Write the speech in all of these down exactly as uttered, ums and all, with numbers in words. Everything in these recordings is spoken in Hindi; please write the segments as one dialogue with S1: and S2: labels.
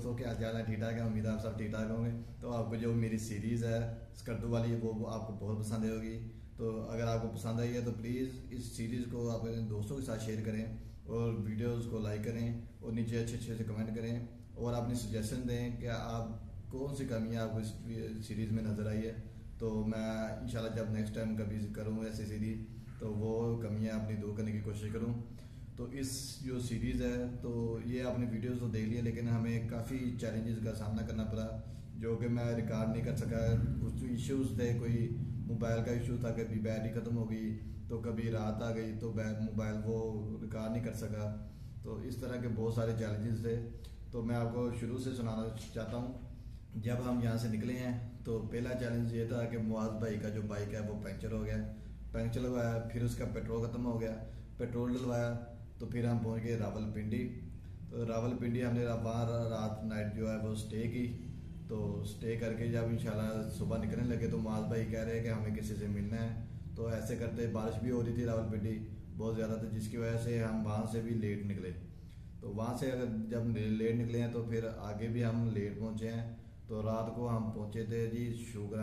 S1: दोस्तों, क्या हाल है? ठीक ठाक है, उम्मीद है आप सब ठीक ठाक होंगे। तो आपको जो मेरी सीरीज़ है स्कर्दू वाली वो, वो आपको बहुत पसंद होगी। तो अगर आपको पसंद आई है तो प्लीज़ इस सीरीज़ को आप अपने दोस्तों के साथ शेयर करें और वीडियोस को लाइक करें और नीचे अच्छे अच्छे से कमेंट करें और अपनी सजेशन दें कि आप कौन सी कमियाँ आपको इस सीरीज़ में नज़र आई है। तो मैं इंशाल्लाह जब नेक्स्ट टाइम कभी करूँ ऐसी सीरीज़ तो वो कमियाँ अपनी दूर करने की कोशिश करूँ। तो इस जो सीरीज़ है तो ये आपने वीडियोस तो देख लिया, लेकिन हमें काफ़ी चैलेंजेस का सामना करना पड़ा जो कि मैं रिकॉर्ड नहीं कर सका। कुछ इश्यूज थे, कोई मोबाइल का इशू था, कभी बैटरी ख़त्म हो गई तो कभी रात आ गई तो मोबाइल वो रिकॉर्ड नहीं कर सका। तो इस तरह के बहुत सारे चैलेंजेस थे। तो मैं आपको शुरू से सुनाना चाहता हूँ। जब हम यहाँ से निकले हैं तो पहला चैलेंज ये था कि मुआज भाई का जो बाइक है वो पंचर हो गया। पंचर लगवाया, फिर उसका पेट्रोल ख़त्म हो गया, पेट्रोल डलवाया, तो फिर हम पहुंच गए रावलपिंडी। तो रावलपिंडी हमने वहाँ रात नाइट जो है वो स्टे की। तो स्टे करके जब इंशाल्लाह सुबह निकलने लगे तो मुआज भाई कह रहे हैं कि हमें किसी से मिलना है। तो ऐसे करते बारिश भी हो रही थी रावलपिंडी बहुत ज़्यादा, तो जिसकी वजह से हम वहाँ से भी लेट निकले। तो वहाँ से अगर जब लेट निकले हैं तो फिर आगे भी हम लेट पहुँचे हैं। तो रात को हम पहुँचे थे जी शुगरा।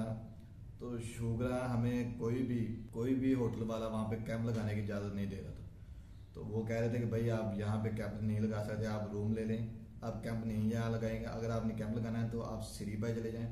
S1: तो शुगरा हमें कोई भी कोई भी होटल वाला वहाँ पे कैंप लगाने की इजाज़त नहीं दे रहा था। तो वो कह रहे थे कि भाई आप यहाँ पे कैंप नहीं लगा सकते, आप रूम ले लें, आप कैंप नहीं यहाँ लगाएंगे। अगर आपने कैंप लगाना है तो आप सिरीबाई चले जाएं।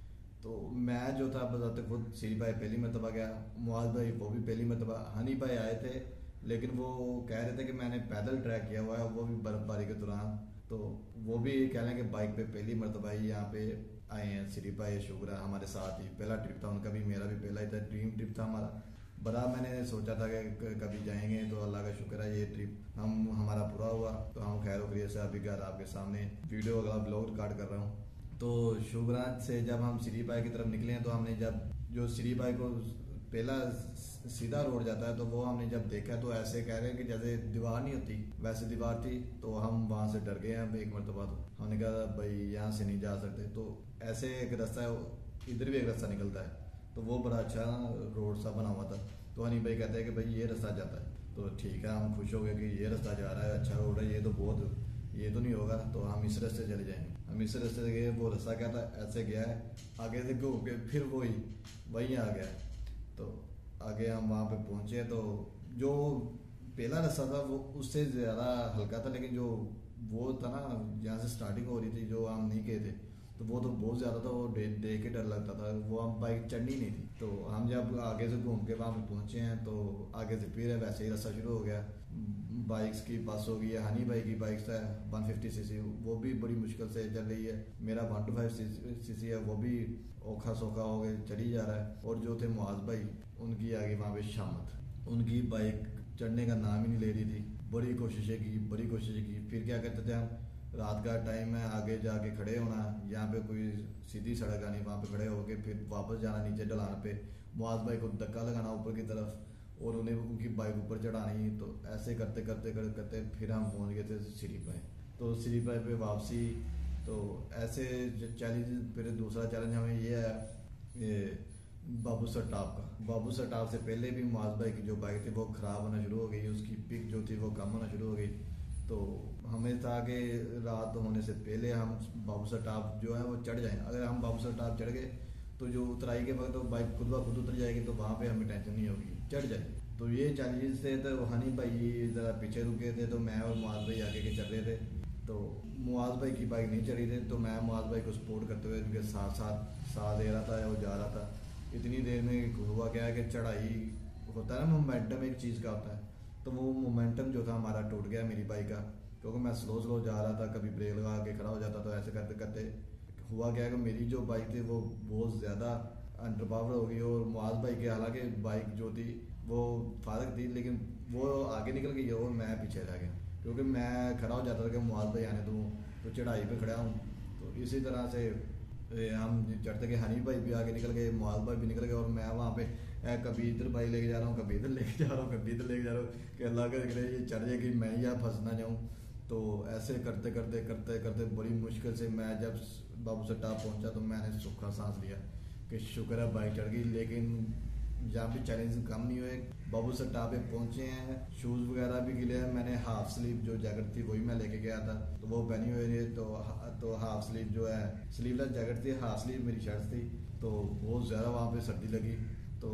S1: तो मैं जो था बताते खुद सिरीबाई पहली मरतबा गया, मुआज भाई वो भी पहली मरतबा, हनी भाई आए थे लेकिन वो कह रहे थे कि मैंने पैदल ट्रैक किया हुआ है, वो भी बर्फबारी के दौरान। तो वो भी कह रहे हैं कि बाइक पे पहली मरतबा ही यहाँ पे आए हैं सिरीबाई शुगरा हमारे साथ ही। पहला ट्रिप था उनका भी, मेरा भी पहला ही था, ड्रीम ट्रिप था हमारा। बड़ा मैंने सोचा था कि कभी जाएंगे, तो अल्लाह का शुक्र है ये ट्रिप हम हमारा पूरा हुआ। तो हम खैर वक्रिय से अभी घर आपके सामने वीडियो अगला ब्लॉग रिकॉर्ड कर रहा हूँ। तो शुगराज से जब हम सिरीबाई की तरफ निकले हैं तो हमने जब जो सिरीबाई को पहला सीधा रोड जाता है तो वो हमने जब देखा तो ऐसे कह रहे हैं कि जैसे दीवार नहीं होती वैसे दीवार थी। तो हम वहां से डर गए हैं एक मरतबा। तो हमने कहा भाई यहाँ से नहीं जा सकते। तो ऐसे एक रास्ता है, इधर भी एक रास्ता निकलता है, तो वो बड़ा अच्छा रोड सा बना हुआ था। तो हनी भाई कहते हैं कि भाई ये रास्ता जाता है। तो ठीक है, हम खुश हो गए कि ये रास्ता जा रहा है, अच्छा रोड है, ये तो बहुत ये तो नहीं होगा, तो हम इस रास्ते चले जाएंगे। हम इस रास्ते से गए, वो रास्ता क्या था ऐसे गया है, आगे से घूम के फिर वही वहीं आ गया। तो आगे हम वहाँ पे पहुँचे तो जो पहला रास्ता था वो उससे ज़्यादा हल्का था, लेकिन जो वो था ना जहाँ से स्टार्टिंग हो रही थी जो हम नहीं गए थे तो वो तो बहुत ज़्यादा था, वो देख के डर लगता था, वो हम बाइक चढ़नी नहीं थी। तो हम जब आगे से घूम के वहाँ पे पहुँचे हैं तो आगे से फिर वैसे ही रास्ता शुरू हो गया। बाइक्स की बस हो गई है, हनी बाइक की बाइक्स है वन फिफ्टी सी सी, वो भी बड़ी मुश्किल से चल रही है। मेरा वन टू फाइव सी सी है, वो भी औखा सौखा हो गए चली जा रहा है। और जो थे मुआज भाई उनकी आगे वहाँ पे शामत, उनकी बाइक चढ़ने का नाम ही नहीं ले रही थी। बड़ी कोशिशें की बड़ी कोशिशें की फिर क्या कहते थे हम, रात का टाइम है, आगे जाके खड़े होना, यहाँ पे कोई सीधी सड़क आनी, वहाँ पे खड़े होके फिर वापस जाना नीचे ढलान पे, मुआज भाई को धक्का लगाना ऊपर की तरफ और उन्हें उनकी बाइक ऊपर चढ़ानी। तो ऐसे करते करते करते करते फिर हम पहुँच गए थे सिरीबाई। तो सिरीबाई पे वापसी। तो ऐसे चैलेंज, फिर दूसरा चैलेंज हमें ये है ये बाबू सर टॉप का। बाबू सर टॉप से पहले भी मुआज भाई की जो बाइक थी वो ख़राब होना शुरू हो गई, उसकी पिक जो थी वो कम होना शुरू हो गई। तो हमें था कि रात होने से पहले हम बाबू सर टॉप जो है वो चढ़ जाएं। अगर हम बाबू सर टॉप चढ़ गए तो जो उतराई के वक्त तो बाइक खुद ब खुद उतर जाएगी, तो वहाँ पे हमें टेंशन नहीं होगी, चढ़ जाए। तो ये चैलेंजेस थे। तो हनी भाई ज़रा पीछे रुके थे तो मैं और मुआज भाई आगे के चल रहे थे। तो मुआज भाई की बाइक नहीं चढ़ी थी तो मैं मुआज भाई को सपोर्ट करते हुए उनके साथ साथ साथ दे रहा था, वो जा रहा था। इतनी देर में हुआ क्या है कि चढ़ाई होता है ना, मोमेंटम एक चीज़ का होता है, तो वो मोमेंटम जो था हमारा टूट गया मेरी बाइक का, क्योंकि मैं स्लो स्लो जा रहा था, कभी ब्रेक लगा के खड़ा हो जाता। तो ऐसे करते करते हुआ क्या है कि मेरी जो बाइक थी वो बहुत ज़्यादा अंडर पावर हो गई और मुआज भाई की हालांकि बाइक जो थी वो फारक थी लेकिन वो आगे निकल गई और मैं पीछे रह गया, क्योंकि मैं खड़ा हो जाता था कि मुआज भाई आने दूँ, तो चढ़ाई पे खड़ा हूँ। तो इसी तरह से हम चढ़ते गए, हनी भाई भी आगे निकल गए, मुआज भाई भी निकल गए और मैं वहाँ पे कभी इधर बाइक लेके जा रहा हूँ, कभी इधर लेके जा रहा हूँ, कभी इधर लेके जा रहा हूँ कि अल्लाह का जिक्र है ये चढ़ जाए कि मैं यहाँ फंस ना जाऊँ। तो ऐसे करते करते करते करते बड़ी मुश्किल से मैं जब बाबू से टॉप पहुँचा तो मैंने सूखा सांस लिया कि शुक्र है बाइक चढ़ गई। लेकिन यहाँ पे चैलेंज कम नहीं हुए। बाबू सर टाप पे पहुंचे हैं, शूज़ वगैरह भी गिले हैं। मैंने हाफ स्लीव जो जैकेट थी वही मैं लेके गया था, तो वो पहनी हुई है। तो तो हाफ स्लीव जो है, स्लीवलेस जैकेट थी, हाफ स्लीव मेरी शर्ट थी, तो बहुत ज़्यादा वहाँ पे सर्दी लगी। तो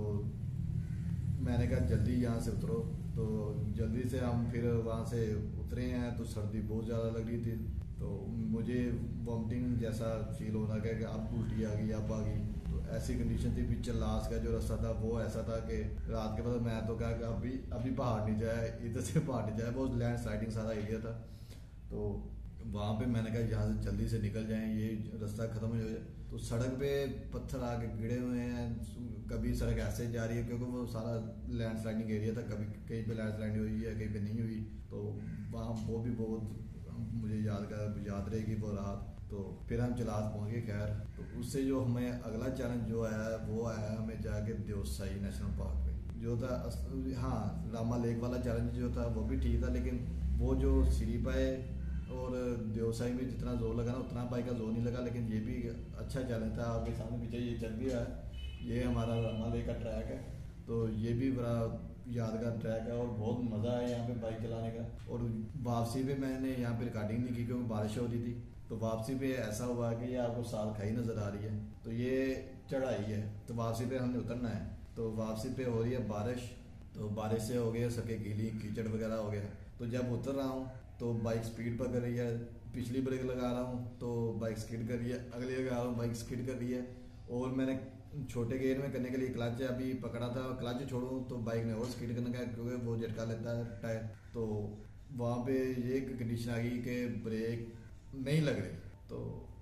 S1: मैंने कहा जल्दी यहाँ से उतरो, तो जल्दी से हम फिर वहाँ से उतरे हैं। तो सर्दी बहुत ज़्यादा लग रही थी, तो मुझे वॉमिटिंग जैसा फील होना कि अब उल्टी आ गई, अब आ गई। तो ऐसी कंडीशन थी। पीछे लास्ट का जो रास्ता था वो ऐसा था कि रात के बाद मैं तो कहा कि अभी अभी पहाड़ नहीं जाए, इधर से पहाड़ नहीं जाए, बहुत लैंड स्लाइडिंग सारा एरिया था। तो वहाँ पे मैंने कहा यहाँ से जल्दी से निकल जाएं, ये रास्ता ख़त्म हो जाए। तो सड़क पे पत्थर आके गिरे हुए हैं, कभी सड़क ऐसे जा रही है क्योंकि वो सारा लैंड स्लाइडिंग एरिया था, कभी कहीं पे लैंड स्लाइडिंग हुई है, कहीं पे नहीं हुई। तो वहाँ वो भी बहुत मुझे याद कर याद रहेगी वो रात। तो फिर हम चलास पहुँच गए। खैर, तो उससे जो हमें अगला चैलेंज जो आया वो आया हमें जाके देवसाई नेशनल पार्क में जो था। हाँ, रामा लेक वाला चैलेंज जो था वो भी ठीक था, लेकिन वो जो सीढ़ी पाए और देवसाई में जितना जोर लगा ना उतना बाइक का जोर नहीं लगा। लेकिन ये भी अच्छा चैलेंज था। आपके सामने पीछे ये चल भी रहा है, ये हमारा रामा लेक का ट्रैक है। तो ये भी बड़ा यादगार ट्रैक है और बहुत मज़ा है यहाँ पे बाइक चलाने का। और वापसी पे मैंने यहाँ पे रिकॉर्डिंग नहीं की क्योंकि बारिश हो रही थी। तो वापसी पे ऐसा हुआ कि ये आपको साल खाई नज़र आ रही है। तो ये चढ़ाई है, तो वापसी पे हमने उतरना है। तो वापसी पे हो रही है बारिश, तो बारिश से हो गया सके गीली, कीचड़ वगैरह हो गया। तो जब उतर रहा हूँ तो बाइक स्पीड पर कर रही है, पिछली ब्रेक लगा रहा हूँ तो बाइक स्किड कर रही है, अगली लगा रहा हूँ बाइक स्किड कर रही है। और मैंने छोटे गेयर में करने के लिए क्लच अभी पकड़ा था, क्लच छोड़ूं तो बाइक ने और स्किड करने का क्योंकि वो झटका लेता है टायर। तो वहाँ पे ये कंडीशन आ गई कि ब्रेक नहीं लग रही। तो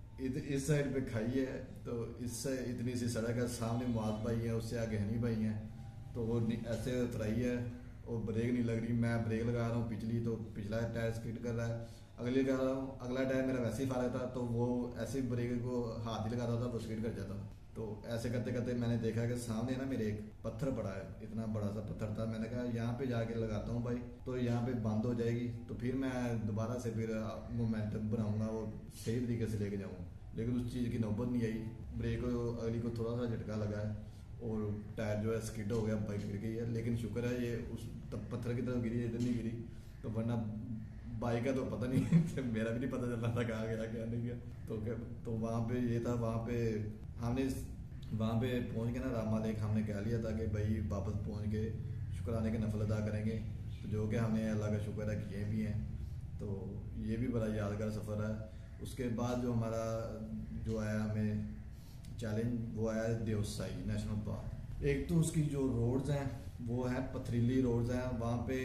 S1: इस साइड पे खाई है, तो इससे इतनी सी सड़क है, सामने मुआज भाई है, उससे आगे हनी भाई हैं। तो वो ऐसे उतराई है और ब्रेक नहीं लग रही। मैं ब्रेक लगा रहा हूँ पिछली, तो पिछला टायर स्किड कर रहा है, अगली लगा रहा हूँ, अगला टायर मेरा वैसे ही फाड़ा था, तो वो ऐसे ब्रेक को हाथ ही लगाता था वो स्किड कर जाता। तो ऐसे करते करते मैंने देखा कि सामने ना मेरे एक पत्थर पड़ा है, इतना बड़ा सा पत्थर था। मैंने कहा यहाँ पे जाके लगाता हूँ भाई, तो यहाँ पे बंद हो जाएगी, तो फिर मैं दोबारा से फिर मोमेंटम बनाऊंगा, वो सही तरीके से लेके जाऊँगा। लेकिन उस चीज़ की नौबत नहीं आई। ब्रेक को अगली को थोड़ा सा झटका लगा है और टायर जो है स्किड हो गया, बाइक गिर गई है। लेकिन शुक्र है ये उस पत्थर की तरफ गिरी है, इधर नहीं गिरी। तो वरना बाइक का तो पता नहीं मेरा भी नहीं पता चल रहा था कहाँ गया क्या नहीं गया। तो तो वहाँ पे ये था, वहाँ पे हमने वहाँ पे पहुँच के ना रामा लेक हमने कह लिया था कि भाई वापस पहुँच के शुक्राने के नफल अदा करेंगे, तो जो कि हमने अल्लाह का शुक्र है किए भी हैं। तो ये भी बड़ा यादगार सफ़र है। उसके बाद जो हमारा जो आया हमें चैलेंज वो आया देवसाई नेशनल पार्क। एक तो उसकी जो रोड्स हैं वो हैं पथरीली रोड्स हैं, वहाँ पे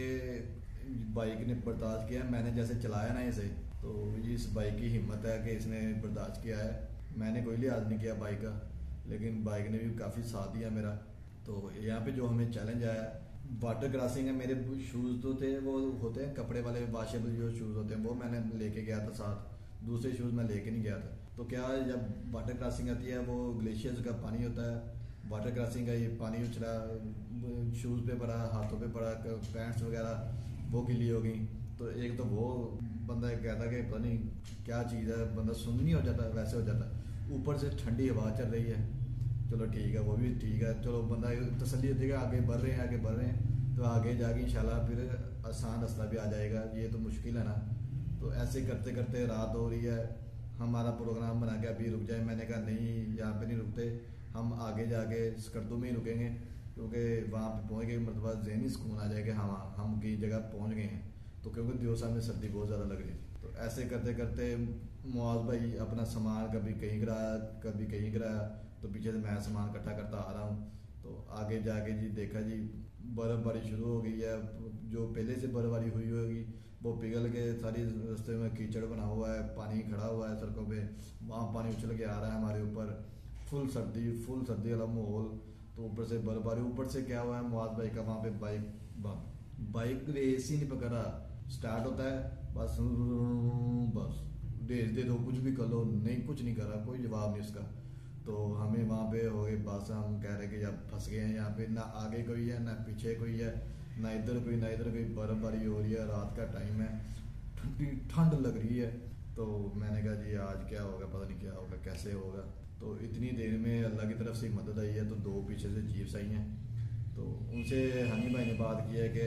S1: बाइक ने बर्दाश्त किया। मैंने जैसे चलाया ना इसे, तो इस बाइक की हिम्मत है कि इसने बर्दाश्त किया है। मैंने कोई लिहाज नहीं किया बाइक का, लेकिन बाइक ने भी काफ़ी साथ दिया मेरा। तो यहाँ पे जो हमें चैलेंज आया वाटर क्रॉसिंग है। मेरे शूज़ तो थे वो होते हैं कपड़े वाले वाशेबल जो शूज़ होते हैं, वो मैंने लेके गया था साथ, दूसरे शूज़ मैं लेके नहीं गया था। तो क्या जब वाटर क्रॉसिंग आती है वो ग्लेशियर्स का पानी होता है, वाटर क्रॉसिंग का ये पानी उछला शूज़ पे पड़ा, हाथों पे पड़ा, पैंट्स वगैरह वो गिली हो गई। तो एक तो वो बंदा कहता कि पता नहीं क्या चीज़ है, बंदा सुन नहीं हो जाता, वैसे हो जाता। ऊपर से ठंडी हवा चल रही है, चलो ठीक है, वो भी ठीक है, चलो बंदा तसल्ली होती है आगे बढ़ रहे हैं आगे बढ़ रहे हैं, तो आगे जाके इंशाल्लाह फिर आसान रास्ता भी आ जाएगा। ये तो मुश्किल है ना। तो ऐसे करते करते रात हो रही है, हमारा प्रोग्राम बना के अभी रुक जाए। मैंने कहा नहीं, यहाँ पे नहीं रुकते, हम आगे जाके स्कर्दू में ही रुकेंगे, क्योंकि वहाँ पे पहुँच गए मरतबा ज़हनी सुकून आ जाएगा, हाँ हम कई जगह पहुँच गए हैं। तो क्योंकि देवसा में सर्दी बहुत ज़्यादा लग रही थी। तो ऐसे करते करते मुआज भाई अपना सामान कभी कहीं गिराया कभी कहीं गिराया, तो पीछे से मैं सामान इकट्ठा करता आ रहा हूँ। तो आगे जाके जी देखा जी बर्फ़बारी शुरू हो गई है। जो पहले से बर्फ़बारी हुई होगी वो पिघल के सारी रास्ते में कीचड़ बना हुआ है, पानी खड़ा हुआ है सड़कों पे, वहाँ पानी उछल के आ रहा है हमारे ऊपर। फुल सर्दी फुल सर्दी वाला माहौल, तो ऊपर से बर्फ़बारी, ऊपर से क्या हुआ है मुआज भाई का वहाँ पे बाइक बाइक ए सी नहीं पकड़ा, स्टार्ट होता है बस बस डेज दे दो, कुछ भी कर लो, नहीं कुछ नहीं करा, कोई जवाब नहीं उसका। तो हमें वहाँ पे हो गए बस, हम कह रहे कि अब फंस गए हैं यहाँ पे, ना आगे कोई है ना पीछे कोई है, ना इधर कोई ना इधर कोई। बर्फ़बारी हो रही है, रात का टाइम है, ठंडी ठंड लग रही है। तो मैंने कहा जी आज क्या होगा, पता नहीं क्या होगा कैसे होगा। तो इतनी देर में अल्लाह की तरफ से मदद आई है। तो दो पीछे से जीप्स आई हैं, तो उनसे हनी भाई ने बात की है कि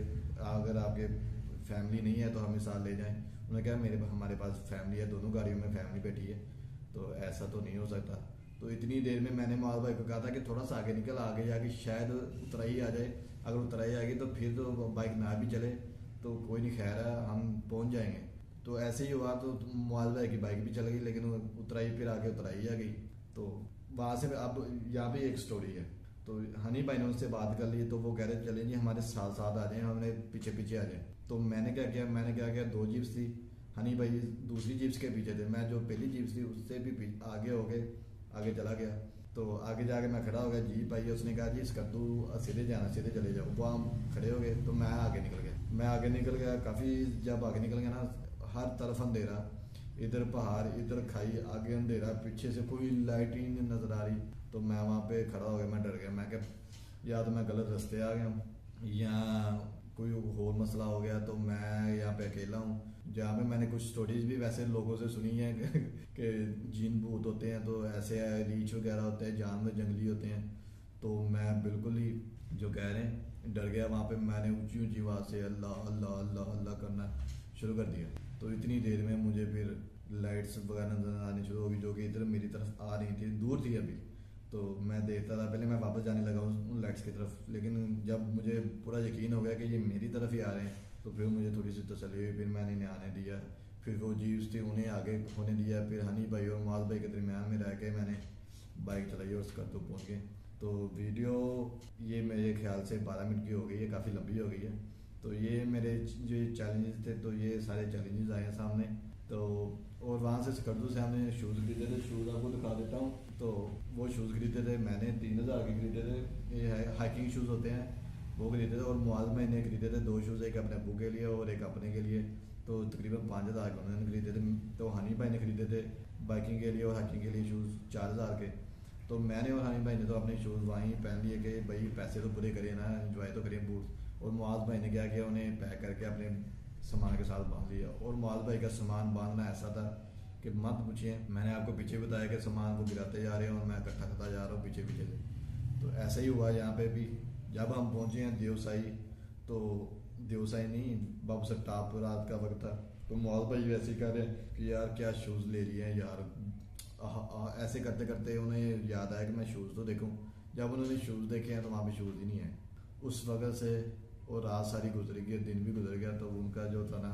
S1: अगर आपके फैमिली नहीं है तो हमें साथ ले जाएं। उन्होंने कहा मेरे हमारे पास फैमिली है, दोनों गाड़ियों में फैमिली बैठी है, तो ऐसा तो नहीं हो सकता। तो इतनी देर में मैंने माल भाई को कहा था कि थोड़ा सा आगे निकल, आगे जाके शायद उतराई आ जाए। अगर उतराई आएगी तो फिर तो बाइक ना भी चले तो कोई नहीं, खैर है हम पहुंच जाएंगे। तो ऐसे ही हुआ, तो माल भाई की बाइक भी चल गई, लेकिन उतराई फिर आगे उतराई आ गई। तो वहाँ से अब यहाँ पे एक स्टोरी है। तो हनी भाई ने उनसे बात कर ली, तो वो कह रहे चलें जी हमारे साथ साथ आ जाएं, हमने पीछे पीछे आ जाए। तो मैंने क्या किया, मैंने क्या किया, दो जीप्स थी, हनी भाई दूसरी जीप्स के पीछे थे, मैं जो पहली जीप्स थी उससे भी आगे हो गए, आगे चला गया। तो आगे जाके मैं खड़ा हो गया, जीप आई, उसने कहा जी इस कद्दू सीधे जाना, सीधे चले जाओ। वो हम खड़े हो गए, तो मैं आगे निकल गया। मैं आगे निकल गया, काफ़ी जब आगे निकल गया ना, हर तरफ अंधेरा, इधर पहाड़, इधर खाई, आगे अंधेरा, पीछे से कोई लाइट ही नहीं नजर आ रही। तो मैं वहाँ पे खड़ा हो गया, मैं डर गया। मैं क्या, या तो मैं गलत रास्ते आ गया हूँ या कोई और मसला हो गया, तो मैं यहाँ पे अकेला हूँ। जहाँ पे मैंने कुछ स्टोरीज भी वैसे लोगों से सुनी है कि जिन भूत होते हैं, तो ऐसे रीछ वगैरह होते हैं, जानवर जंगली होते हैं। तो मैं बिल्कुल ही जो कह रहे हैं डर गया। वहाँ पे मैंने ऊंची ऊंची आवाज़ से अल्लाह अल्लाह अल्लाह अल्लाह करना शुरू कर दिया। तो इतनी देर में मुझे फिर लाइट्स वगैरह नजर आनी शुरू हो गई, जो कि इधर मेरी तरफ आ रही थी, दूर थी अभी। तो मैं देखता था, पहले मैं वापस जाने लगा उन लाइट्स की तरफ, लेकिन जब मुझे पूरा यकीन हो गया कि ये मेरी तरफ ही आ रहे हैं, तो फिर मुझे थोड़ी सी तसल्ली हुई। फिर मैंने इन्हें आने दिया, फिर वो जीप्स थी उन्हें आगे होने दिया, फिर हनी भाई और माल भाई के दरमियान में रह के मैंने बाइक चलाई और उसका तो पहुँच गए। तो वीडियो ये मेरे ख्याल से बारह मिनट की हो गई है, काफ़ी लंबी हो गई है। तो ये मेरे जो चैलेंजेस थे, तो ये सारे चैलेंजेस आए हैं सामने। तो और वहाँ से स्कर्दू से हमने शूज़ खरीदे थे, शूज़ आपको दिखा देता हूँ। तो वो शूज़ खरीदे थे मैंने, तीन हज़ार के खरीदे थे, ये हाइकिंग शूज़ होते हैं, वो खरीदे थे। और मुआज मैंने खरीदे थे दो शूज़, एक अपने अबू के लिए और एक अपने के लिए। तो तकरीबन पाँच हज़ार के उन्होंने खरीदे थे। तो हनी भाई ने खरीदे थे बाइकिंग के लिए और हाइकिंग के लिए शूज़ चार हज़ार के। तो मैंने और हनी भाई ने तो अपने शूज़ वहीं पहन लिए कि भाई पैसे तो पूरे करें ना, एंजॉय तो करें बूट। और मुआज भाई ने क्या किया, उन्हें पैक करके अपने सामान के साथ बांध लिया। और मुआज भाई का सामान बांधना ऐसा था कि मत पूछिए। मैंने आपको पीछे बताया कि सामान को गिराते जा रहे हैं और मैं इकट्ठा करता जा रहा हूँ पीछे पीछे से। तो ऐसा ही हुआ यहाँ पे भी। जब हम पहुँचे हैं देवसाई, तो देवसाई नहीं बाबू सर टाप, रात का वक्त था। तो मुआज भाई वैसे ही कह रहे हैं कि यार क्या शूज़ ले लिए हैं यार। आ, आ, ऐसे करते करते उन्हें याद आया कि मैं शूज़ तो देखूं। जब उन्होंने शूज़ देखे हैं तो वहाँ पे शूज़ ही नहीं है उस वक्त से। और रात सारी गुजर गई, दिन भी गुजर गया। तो उनका जो था ना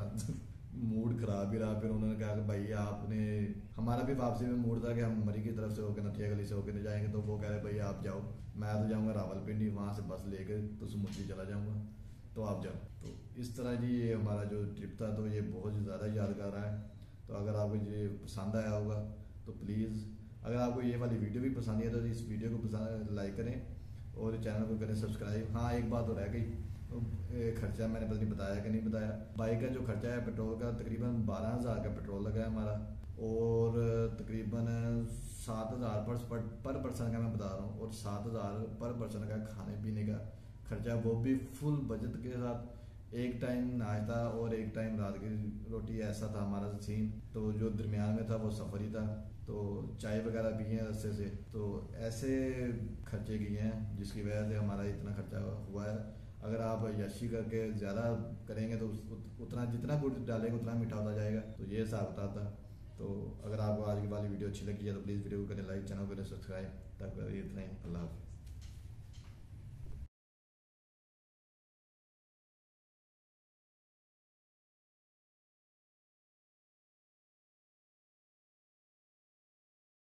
S1: मूड खराब ही रहा। फिर उन्होंने कहा कि भाई आपने, हमारा भी वापसी में मूड था कि हम मरी की तरफ से होकर नथिया गली से होकर जाएंगे। तो वो कह रहे भाई आप जाओ, मैं तो जाऊँगा रावलपिंडी, वहाँ से बस लेकर तो समुद्री चला जाऊँगा, तो आप जाओ। तो इस तरह जी ये हमारा जो ट्रिप था, तो ये बहुत ज़्यादा यादगार है। तो अगर आपको ये पसंद आया होगा तो प्लीज़, अगर आपको ये वाली वीडियो भी पसंद है तो इस वीडियो को पसंद लाइक करें और चैनल को करें सब्सक्राइब। हाँ एक बात तो रह गई, खर्चा मैंने पता नहीं बताया कि नहीं बताया। बाइक का जो खर्चा है पेट्रोल का, तकरीबन बारह हज़ार का पेट्रोल लगा है हमारा, और तकरीबन सात हज़ार पर पर पर्सन का मैं बता रहा हूँ, और सात हज़ार पर पर्सन का खाने पीने का खर्चा, वो भी फुल बजट के साथ। एक टाइम नाश्ता और एक टाइम रात की रोटी, ऐसा था हमारा सीन। तो जो दरमियान में था वो सफ़र ही था। तो चाय वगैरह पिए हैं रस्ते से। तो ऐसे खर्चे किए हैं जिसकी वजह से हमारा इतना खर्चा हुआ है। अगर आप यशी करके ज़्यादा करेंगे तो उतना, जितना गुड़ डालेंगे उतना मीठा होता जाएगा। तो ये हिसाब होता था। तो अगर आपको आज की वाली वीडियो अच्छी लगी है तो प्लीज़ वीडियो को करें लाइक, चैनल को करें सब्सक्राइब। तब इतना ही, अल्लाह हाफ़िज़।